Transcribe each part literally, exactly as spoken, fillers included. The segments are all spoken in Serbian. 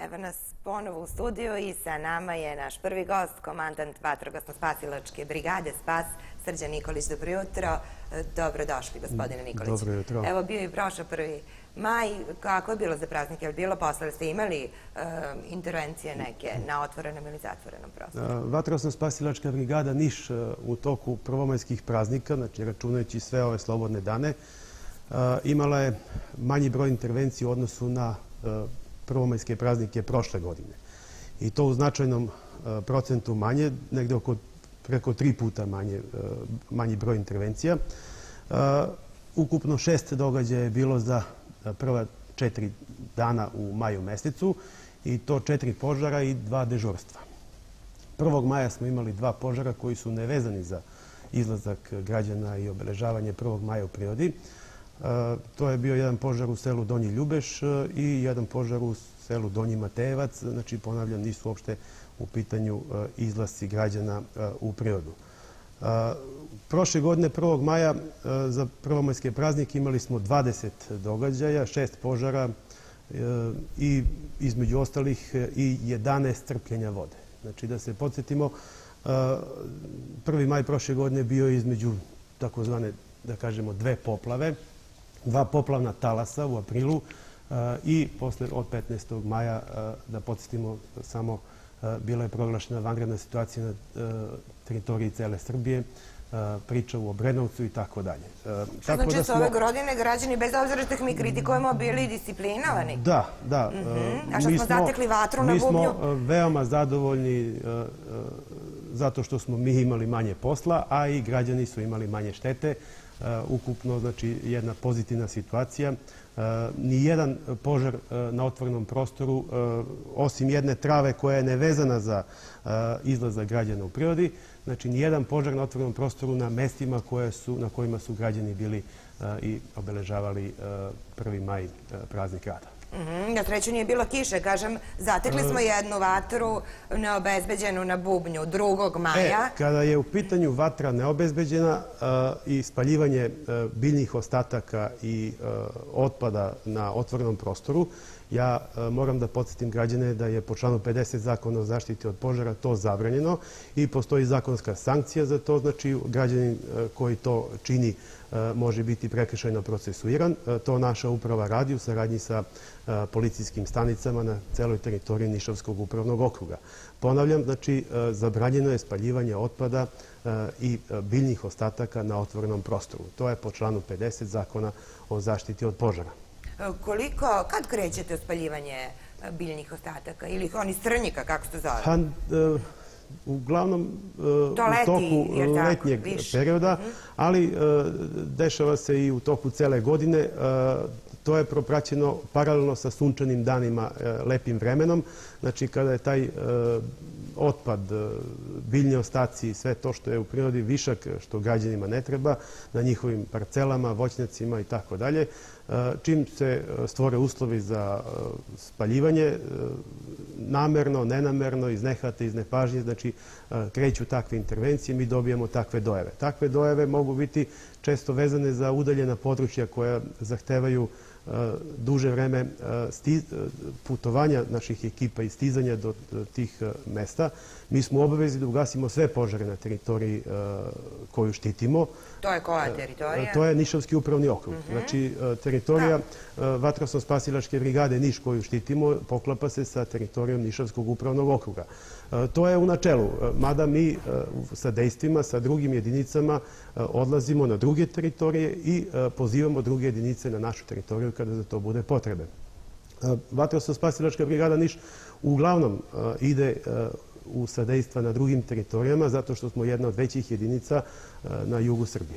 Evo nas ponovo u studiju i sa nama je naš prvi gost, komandant Vatrogasno-spasilačke brigade Spas, Srđan Nikolić. Dobro jutro. Dobrodošli, gospodine Nikolić. Dobro jutro. Evo, bio je prošao prvi maj. Kako je bilo za praznike? Je li bilo posle? Ste imali intervencije neke na otvorenom ili zatvorenom prostoru? Vatrogasno-spasilačka brigada Niš u toku prvomajskih praznika, znači računajući sve ove slobodne dane, imala je manji broj intervenciji u odnosu na prvomajske praznike prošle godine. I to u značajnom procentu manje, negde oko preko tri puta manji broj intervencija. Ukupno šest događaja je bilo za prva četiri dana u maju mesecu i to četiri požara i dva dežurstva. Prvog maja smo imali dva požara koji su nevezani za izlazak građana i obeležavanje prvog maja u prirodi. To je bio jedan požar u selu Donji Ljubeš i jedan požar u selu Donji Matejevac. Znači, ponavljam, nisu uopšte u pitanju izlasci građana u prirodu. Prošle godine, prvog maja, za prvomajske praznike imali smo dvadeset događaja, šest požara i, između ostalih, i jedanaest crpljenja vode. Znači, da se podsjetimo, prvi maj prošle godine bio između takozvane, da kažemo, dve poplave, dva poplavna talasa u aprilu i posle od petnaestog maja, da podsjetimo samo, bila je proglašena vanredna situacija na teritoriji cele Srbije, priča u Obrenovcu i tako dalje. Što znači da su ove godine građani, bez obzira što ih mi kritikujemo, bili disciplinovani? Da, da. A što smo zatekli vatru na bubnju? Mi smo veoma zadovoljni zato što smo mi imali manje posla, a i građani su imali manje štete. Ukupno, znači, jedna pozitivna situacija. Nijedan požar na otvorenom prostoru, osim jedne trave koja je nevezana za izlazak građana u prirodi, znači nijedan požar na otvorenom prostoru na mestima na kojima su građani bili i obeležavali prvi maj, praznik rada. Na sreću nije bilo kiše, kažem, zatekli smo jednu vatru neobezbeđenu na bubnju drugog maja. Kada je u pitanju vatra neobezbeđena i spaljivanje biljnih ostataka i otpada na otvorenom prostoru, ja moram da podsjetim građane da je po članu pedeset Zakona o zaštiti od požara to zabranjeno i postoji zakonska sankcija za to, znači građanin koji to čini može biti prekršajno procesuiran. To naša uprava radi u saradnji sa policijskim stanicama na celoj teritoriji Nišavskog upravnog okruga. Ponavljam, znači, zabranjeno je spaljivanje otpada i biljnih ostataka na otvorenom prostoru. To je po članu pedeset Zakona o zaštiti od požara. Koliko, kad krećete u spaljivanje biljnih ostataka ili oni strnjika, kako se zove? Uglavnom u toku letnjeg perioda, ali dešava se i u toku cele godine. To je propraćeno paralelno sa sunčanim danima, lepim vremenom. Znači, kada je taj otpad, biljni ostaci i sve to što je u prirodi višak, što građanima ne treba, na njihovim parcelama, voćnjacima i tako dalje, čim se stvore uslovi za spaljivanje, namerno, nenamerno, iz nehata, iz nepažnje, znači kreću takve intervencije, mi dobijamo takve dojave. Takve dojave mogu biti često vezane za udaljena područja koja zahtevaju duže vreme putovanja naših ekipa i stizanja do tih mesta. Mi smo u obavezi da ugasimo sve požare na teritoriji koju štitimo. To je koja teritorija? To je Nišavski upravni okrug. Znači, teritorija Vatrogasno-spasilačke brigade Niš koju štitimo poklapa se sa teritorijom Nišavskog upravnog okruga. To je u načelu, mada mi sa dejstvima, sa drugim jedinicama odlazimo na druge teritorije i pozivamo druge jedinice na našu teritoriju kada za to bude potrebe. Vatrogasno-spasilačka brigada Niš uglavnom ide u sadejstva na drugim teritorijama zato što smo jedna od većih jedinica na jugu Srbije.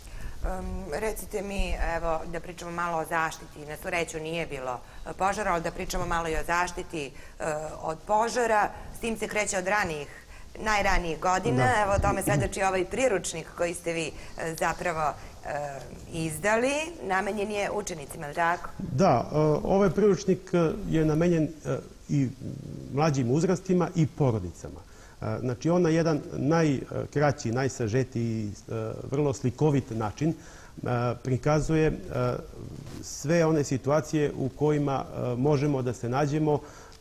Recite mi, evo, da pričamo malo o zaštiti. Na sreću nije bilo požara, ali da pričamo malo i o zaštiti od požara. S tim se kreće od ranijih, najranijih godina. Evo, o tome svedoči ovaj priručnik koji ste vi zapravo izdali. Namenjen je učenicima, ili tako? Da, ovaj priručnik je namenjen i mlađim uzrastima i porodicama. Znači, on na jedan najkraći, najsažetiji, vrlo slikovit način prikazuje sve one situacije u kojima možemo da se nađemo,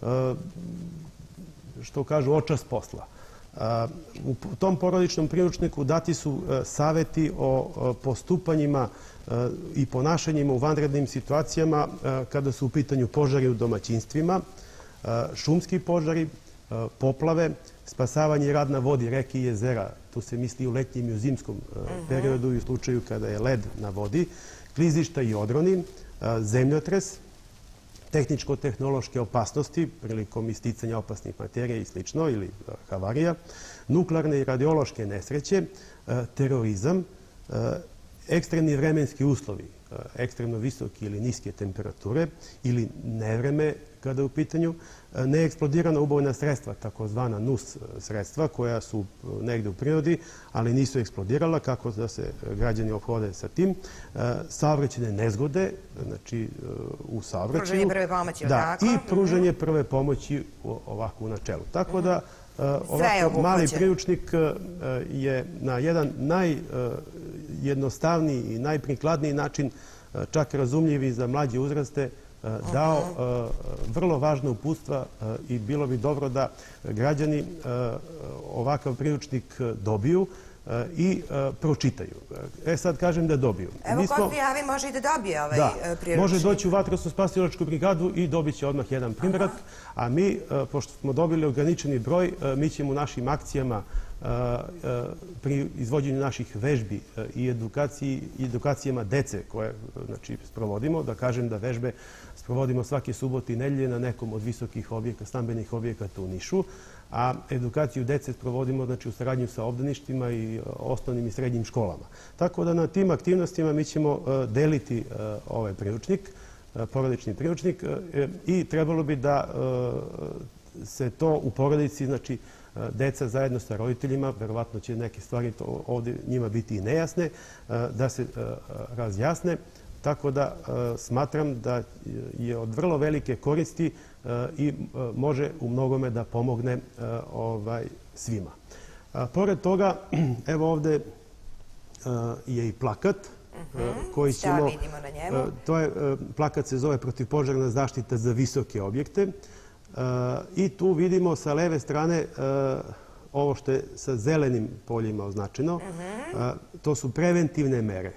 što kažu, očas posla. U tom porodičnom priručniku dati su saveti o postupanjima i ponašanjima u vanrednim situacijama kada su u pitanju požari u domaćinstvima, šumski požari, poplave, spasavanje i rad na vodi, reke i jezera, tu se misli u letnjem i u zimskom periodu i u slučaju kada je led na vodi, klizišta i odroni, zemljotres, tehničko-tehnološke opasnosti prilikom isticanja opasnih materija i slično ili havarija, nuklearne i radiološke nesreće, terorizam, ekstremni vremenski uslovi, ekstremno visoke ili niske temperature ili nevreme kada je u pitanju, neeksplodirana ubojna sredstva, takozvana nus sredstva koja su negde u prirodi, ali nisu eksplodirala, kako da se građani ophode sa tim, saobraćajne nezgode, znači u saobraćaju. Pružanje prve pomoći, da, i pružanje prve pomoći ovako u načelu. Tako da ovako mali priručnik je na jedan najjednostavniji i najprikladniji način, čak razumljivi za mlađe uzraste, dao vrlo važna uputstva i bilo bi dobro da građani ovakav priručnik dobiju i pročitaju. E sad kažem da dobiju. Evo ko se javi može i da dobije ovaj priručnik. Može doći u Vatrogasno-spasilačku brigadu i dobit će odmah jedan primjerak, a mi, pošto smo dobili ograničeni broj, mi ćemo u našim akcijama pri izvođenju naših vežbi i edukacijama dece koje sprovodimo, da kažem da vežbe sprovodimo svake subote i nedelje na nekom od visokih objekata, stambenih objekata u Nišu, a edukaciju dece sprovodimo u saradnju sa obdaništima i osnovnim i srednjim školama. Tako da na tim aktivnostima mi ćemo deliti ovaj priručnik, porodični priručnik, i trebalo bi da se to u porodici, znači deca zajedno sa roditeljima, verovatno će neke stvari ovdje njima biti i nejasne, da se razjasne. Tako da smatram da je od vrlo velike koristi i može u mnogome da pomogne svima. Pored toga, evo ovdje je i plakat koji ćemo... Šta vidimo na njemu? To je, plakat se zove Protivpožarna zaštita za visoke objekte. I tu vidimo sa leve strane ovo što je sa zelenim poljima označeno. To su preventivne mere.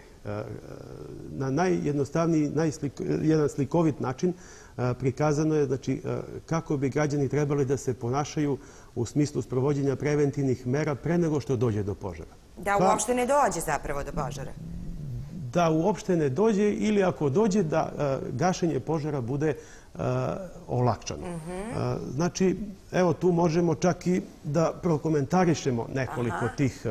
Na najjednostavniji, jedan slikovit način prikazano je kako bi građani trebali da se ponašaju u smislu sprovođenja preventivnih mera pre nego što dođe do požara. Da uopšte ne dođe zapravo do požara. Da uopšte ne dođe ili ako dođe da gašenje požara bude olakšano. Znači, evo tu možemo čak i da prokomentarišemo nekoliko tih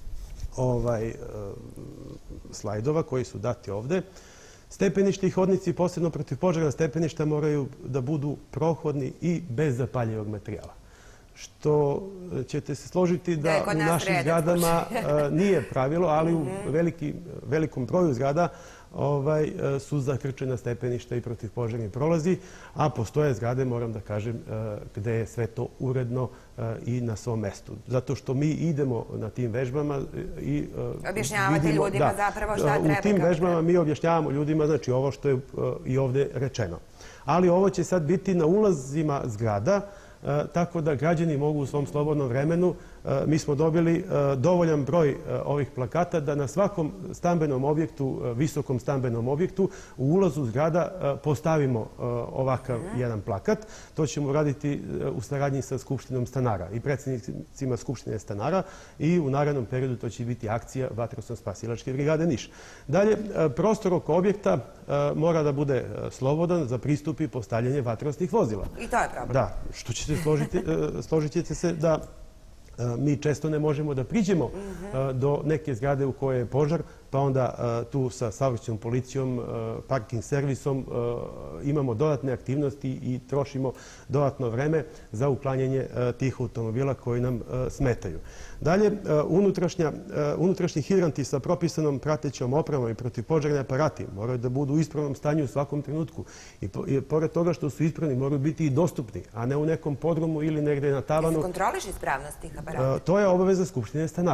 slajdova koji su dati ovde. Stepeništi i hodnici, posebno protivpožarna stepeništa, moraju da budu prohodni i bez zapaljivog materijala. Što ćete se složiti da u našim zgradama nije pravilo, ali u velikom broju zgrada su zakrčena stepeništa i protivpožarni prolazi, a postoje zgrade, moram da kažem, gde je sve to uredno i na svom mestu. Zato što mi idemo na tim vežbama i... Objašnjavate ljudima zapravo šta treba. U tim vežbama mi objašnjavamo ljudima, znači ovo što je i ovde rečeno. Ali ovo će sad biti na ulazima zgrada, tako da građani mogu u svom slobodnom vremenu, mi smo dobili dovoljan broj ovih plakata da na svakom stambenom objektu, visokom stambenom objektu, u ulazu zgrada postavimo ovakav jedan plakat. To ćemo raditi u saradnji sa Skupštinom stanara i predsjednicima Skupštine stanara i u narednom periodu to će biti akcija Vatrogasno-spasilačke brigade Niš. Dalje, prostor oko objekta mora da bude slobodan za pristup i postavljanje vatrogasnih vozila. I to je problem. Da, što ćete složit ćete se da mi često ne možemo da priđemo do neke zgrade u kojoj je požar, pa onda tu sa saobraćajnom policijom, parking servisom imamo dodatne aktivnosti i trošimo dodatno vreme za uklanjanje tih automobila koji nam smetaju. Dalje, unutrašnji hidranti sa propisanom pratećom opremom i protivpožarni aparati moraju da budu u ispravnom stanju u svakom trenutku. I pored toga što su ispravni, moraju biti i dostupni, a ne u nekom podrumu ili negde na tavanu. Se kontroliš ispravnost tih aparata? To je obaveza Skupštine stanara.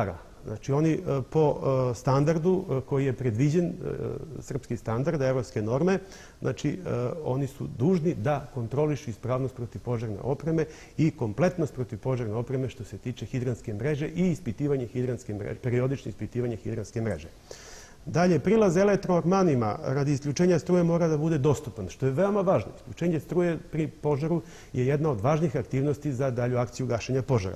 Znači oni po standardu koji je predviđen, srpski standard, evropske norme, znači oni su dužni da kontrolišu ispravnost protivpožarne opreme i kompletnost protivpožarne opreme što se tiče hidranske mreže i ispitivanje hidranske mreže, periodično ispitivanje hidranske mreže. Dalje, prilaz elektroormanima radi isključenja struje mora da bude dostupan, što je veoma važno. Isključenje struje pri požaru je jedna od važnih aktivnosti za dalju akciju gašenja požara.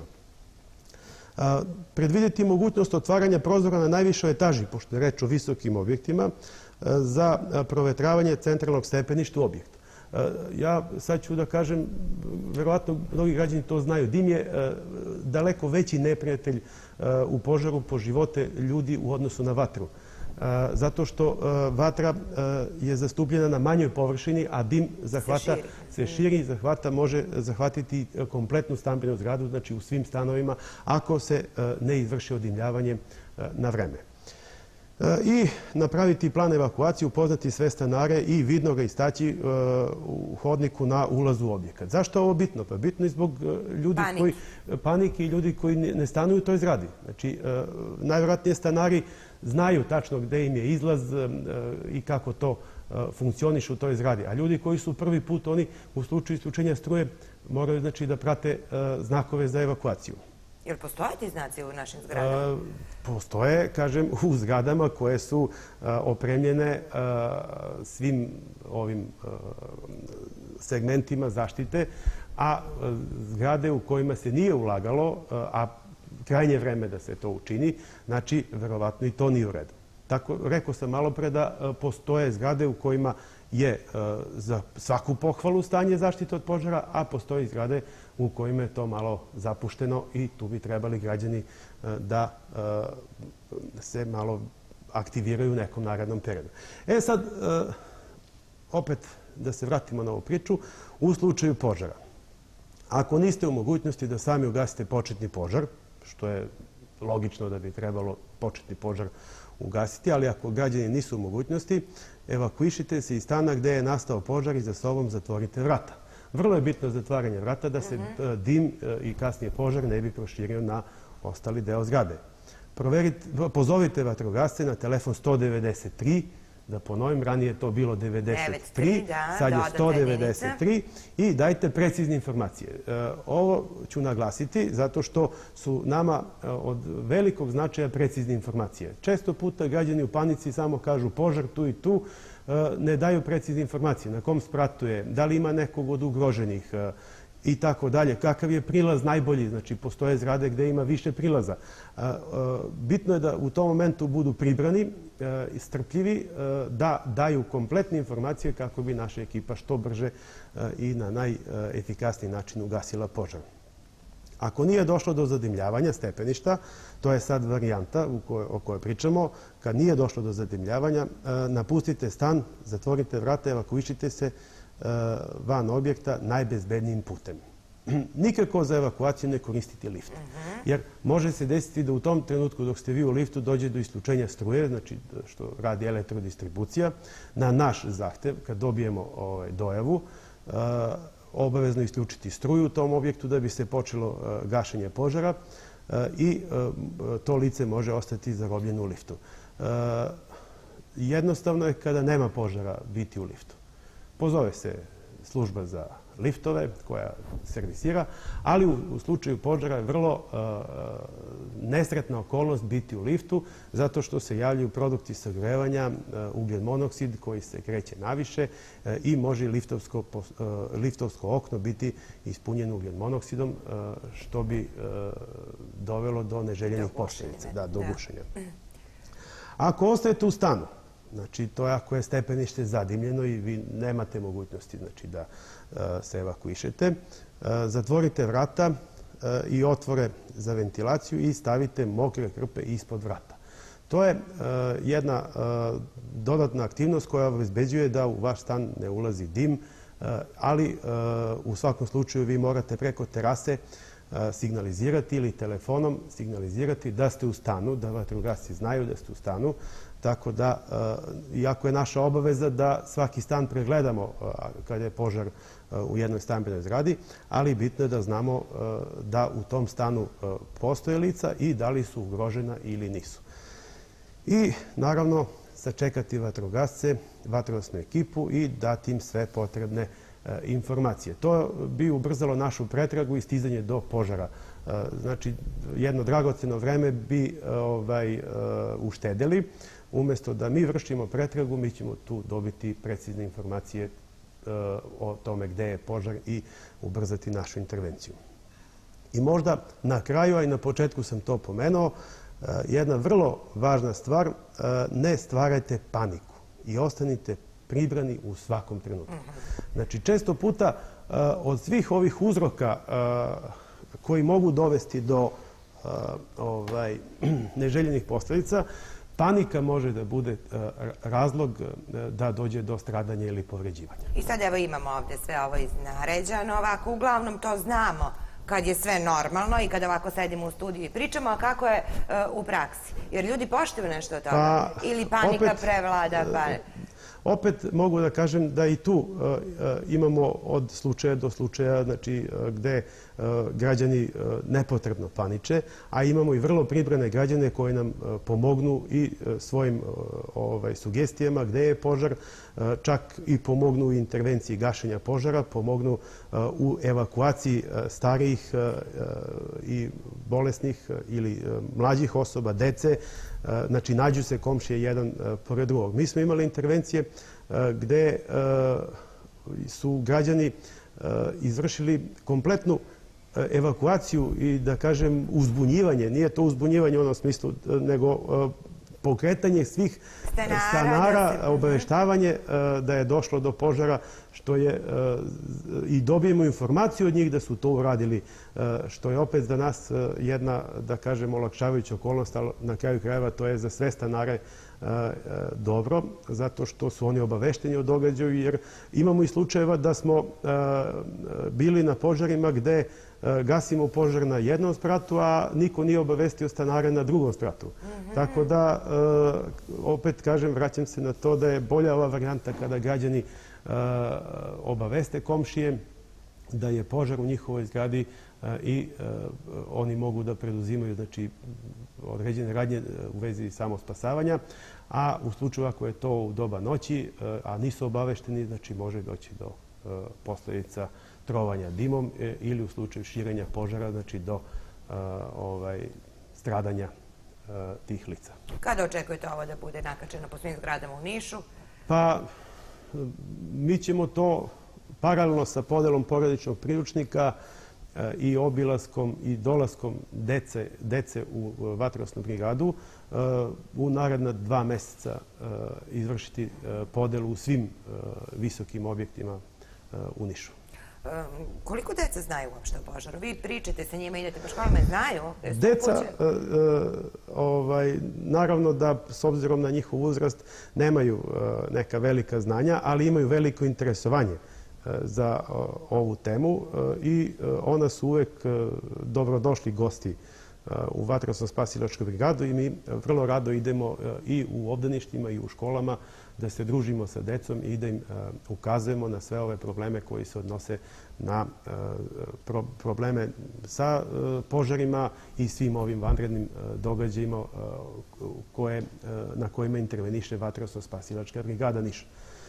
Predvidjeti mogućnost otvaranja prozora na najvišoj etaži, pošto je reč o visokim objektima, za provetravanje centralnog stepeništa u objektu. Ja sad ću da kažem, verovatno mnogi građani to znaju, dim je daleko veći neprijatelj u požaru po živote ljudi u odnosu na vatru. Zato što vatra je zastupljena na manjoj površini, a dim se širi i zahvata, može zahvatiti kompletnu stambenu zgradu, znači u svim stanovima, ako se ne izvrši odimljavanje na vreme. I napraviti plan evakuacije, upoznati sve stanare i vidno ga istaći u hodniku na ulazu u objekat. Zašto je ovo bitno? Pa bitno je zbog ljudi koji, panike i ljudi koji ne stanuju u toj zgradi. Znači, najvjerojatnije stanari znaju tačno gde im je izlaz i kako to funkcioniše u toj zgradi. A ljudi koji su prvi put, oni u slučaju isključenja struje moraju znači da prate znakove za evakuaciju. Jel postoje ti znaci u našim zgradama? Postoje, kažem, u zgradama koje su opremljene svim ovim segmentima zaštite, a zgrade u kojima se nije ulagalo, a krajnje vreme da se to učini, znači, verovatno i to nije u redu. Tako, rekao sam malo pre da postoje zgrade u kojima je za svaku pohvalu stanje zaštite od požara, a postoje zgrade u kojima je to malo zapušteno i tu bi trebali građani da se malo aktiviraju u nekom narednom periodu. E sad, opet da se vratimo na ovu priču, u slučaju požara. Ako niste u mogućnosti da sami ugasite početni požar, što je logično da bi trebalo početni požar ugasiti, ali ako građani nisu u mogućnosti, evakuišite se iz stana gde je nastao požar i za sobom zatvorite vrata. Vrlo je bitno zatvaranje vrata da se dim i kasnije požar ne bi proširio na ostali deo zgrade. Pozovite vatrogasce na telefon sto devedeset tri, da ponovim, ranije je to bilo devedeset tri, sad je sto devedeset tri i dajte precizne informacije. Ovo ću naglasiti zato što su nama od velikog značaja precizne informacije. Često puta građani u panici samo kažu požar tu i tu, ne daju precizne informacije. Na kom spratu je, da li ima nekog od ugroženih i tako dalje. Kakav je prilaz najbolji, znači postoje zgrade gde ima više prilaza. Bitno je da u tom momentu budu pribrani i strpljivi, da daju kompletne informacije kako bi naša ekipa što brže i na najefikasniji način ugasila požar. Ako nije došlo do zadimljavanja stepeništa, to je sad varijanta o kojoj pričamo, kad nije došlo do zadimljavanja, napustite stan, zatvorite vrata, evakuišite se van objekta najbezbednijim putem. Nikako za evakuaciju ne koristite lift. Jer može se desiti da u tom trenutku dok ste vi u liftu dođe do isključenja struje, znači što radi elektrodistribucija, na naš zahtev, kad dobijemo dojavu, obavezno isključiti struju u tom objektu da bi se počelo gašenje požara i to lice može ostati zarobljeno u liftu. Jednostavno je kada nema požara biti u liftu. Pozove se služba za liftove koja servisira, ali u slučaju požara je vrlo nesretna okolnost biti u liftu zato što se javljaju produkti sagrevanja, ugljen monoksid koji se kreće naviše i može liftovsko okno biti ispunjeno ugljen monoksidom što bi dovelo do neželjenih posljedica, do gušenja. Ako ostajete u stanu, znači, to je ako je stepenište zadimljeno i vi nemate mogućnosti da se evakuišete, zatvorite vrata i otvore za ventilaciju i stavite mokre krpe ispod vrata. To je jedna dodatna aktivnost koja obezbeđuje da u vaš stan ne ulazi dim, ali u svakom slučaju vi morate preko terase signalizirati ili telefonom signalizirati da ste u stanu, da vatrogasci znaju da ste u stanu. Tako da, iako je naša obaveza da svaki stan pregledamo kada je požar u jednoj stambenoj zgradi, ali bitno je da znamo da u tom stanu postoje lica i da li su ugrožena ili nisu. I naravno sačekati vatrogasce, vatrogasnu ekipu i dati im sve potrebne informacije. To bi ubrzalo našu pretragu i stizanje do požara. Znači, jedno dragoceno vreme bi uštedeli. Umjesto da mi vršimo pretragu, mi ćemo tu dobiti precizne informacije o tome gde je požar i ubrzati našu intervenciju. I možda na kraju, a i na početku sam to pomenuo, jedna vrlo važna stvar, ne stvarajte paniku i ostanite pribrani u svakom trenutku. Znači, često puta od svih ovih uzroka koji mogu dovesti do neželjenih posljedica, panika može da bude razlog da dođe do stradanja ili povređivanja. I sad evo imamo ovdje sve ovo iznaređano, ovako uglavnom to znamo kad je sve normalno i kad ovako sedimo u studiju i pričamo, a kako je u praksi? Jer ljudi poštuju nešto od toga? Ili panika prevlada? Opet mogu da kažem da i tu imamo od slučaja do slučaja gde građani nepotrebno paniče, a imamo i vrlo pribrane građane koji nam pomognu i svojim sugestijama gde je požar, čak i pomognu u intervenciji gašenja požara, pomognu u evakuaciji starijih i bolesnih ili mlađih osoba, dece. Znači, nađu se komšije jedan pored drugog. Mi smo imali intervencije gde su građani izvršili kompletnu evakuaciju i, da kažem, uzbunjivanje. Nije to uzbunjivanje u onom smislu, nego pokretanje svih stanara, obaveštavanje da je došlo do požara, što je i dobijemo informaciju od njih da su to uradili, što je opet za nas jedna, da kažem, olakšavajuća okolnost, ali na kraju krajeva to je za sve stanare dobro, zato što su oni obavešteni o događaju, jer imamo i slučajeva da smo bili na požarima gde gasimo požar na jednom spratu, a niko nije obavestio stanare na drugom spratu. Tako da, opet kažem, vraćam se na to da je bolja ova varijanta kada građani obaveste komšije da je požar u njihovoj zgradi i oni mogu da preduzimaju određene radnje u vezi samospasavanja, a u slučaju ako je to u doba noći, a nisu obavešteni, znači može doći do posljedica trovanja dimom ili u slučaju širenja požara, znači do stradanja tih lica. Kada očekujete ovo da bude nakačeno po svim zgradama u Nišu? Pa, mi ćemo to paralelno sa podelom porodičnog priručnika i obilaskom i dolaskom dece u vatrogasnu brigadu u naredna dva meseca izvršiti podelu u svim visokim objektima u Nišu. Koliko deca znaju uopšte o požaru? Vi pričate sa njima, idete po školama, znaju? Deca, naravno da s obzirom na njihov uzrast nemaju neka velika znanja, ali imaju veliko interesovanje za ovu temu i ona su uvek dobrodošli gosti u vatrogasno-spasilačku brigadu i mi vrlo rado idemo i u obdaništima i u školama da se družimo sa decom i da im ukazujemo na sve ove probleme koji se odnose na probleme sa požarima i svim ovim vanrednim događajima na kojima interveniše vatrogasno-spasilačka brigada Niš.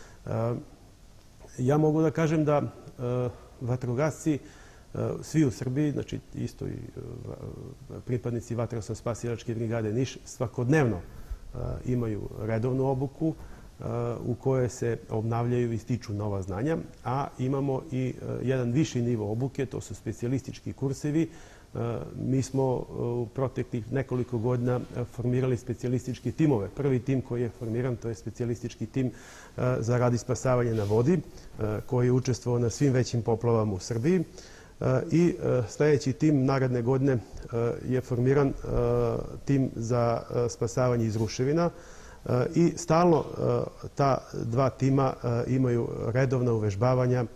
Ja mogu da kažem da vatrogasci svi u Srbiji, znači isto i pripadnici vatrogasno-spasilačke brigade Niš, svakodnevno imaju redovnu obuku u kojoj se obnavljaju i stiču nova znanja, a imamo i jedan viši nivo obuke, to su specijalistički kursevi. Mi smo u proteklih nekoliko godina formirali specijalistički timove. Prvi tim koji je formiran, to je specijalistički tim za rad i spasavanje na vodi, koji je učestvovao na svim većim poplavama u Srbiji. I sljedeći tim naredne godine je formiran tim za spasavanje iz ruševina i stalno ta dva tima imaju redovna uvežbavanja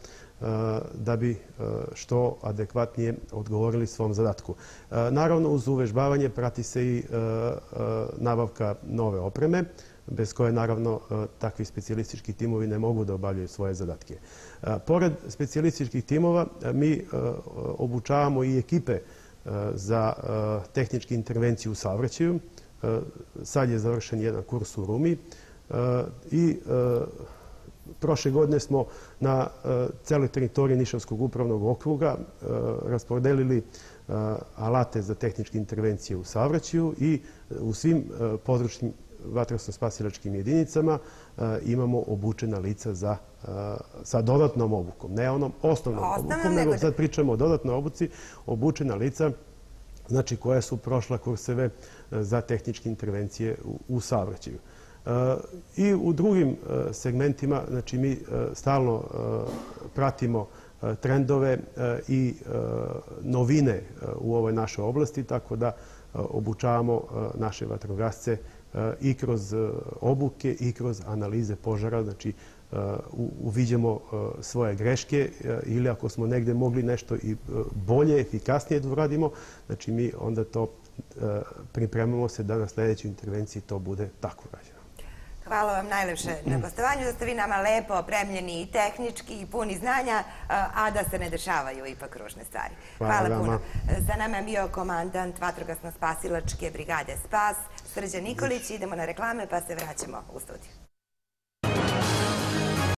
da bi što adekvatnije odgovorili svom zadatku. Naravno, uz uvežbavanje prati se i nabavka nove opreme, bez koje, naravno, takvi specijalistički timovi ne mogu da obavljaju svoje zadatke. Pored specijalističkih timova, mi obučavamo i ekipe za tehničke intervencije u saobraćaju. Sad je završen jedan kurs u Rumi i prošle godine smo na celoj teritoriji Nišavskog upravnog okruga raspodelili alate za tehničke intervencije u saobraćaju i u svim područnim vatrogasno-spasilačkim jedinicama imamo obučena lica za, sa dodatnom obukom. Ne onom osnovnom obukom, nego sad pričamo o dodatnoj obuci, obučena lica znači koja su prošla kurseve za tehničke intervencije u, u saobraćaju. I u drugim segmentima, znači mi stalno pratimo trendove i novine u ovoj našoj oblasti, tako da obučavamo naše vatrogasce i kroz obuke i kroz analize požara, znači uviđamo svoje greške ili ako smo negde mogli nešto i bolje, efikasnije da uradimo, znači mi onda to pripremamo se da na sljedećoj intervenciji to bude tako urađeno. Hvala vam najlepše na gostovanju, da ste vi nama lepo opremljeni i tehnički i puni znanja, a da se ne dešavaju ipak ružne stvari. Hvala puno. Za nama je bio komandant Vatrogasno-spasilačke brigade Spas, Srđan Nikolić. Idemo na reklame pa se vraćamo u studiju.